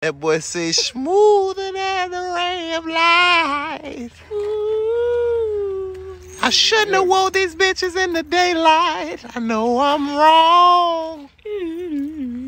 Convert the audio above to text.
That boy say smoother than a ray of light. I shouldn't have wore these bitches in the daylight. I know I'm wrong.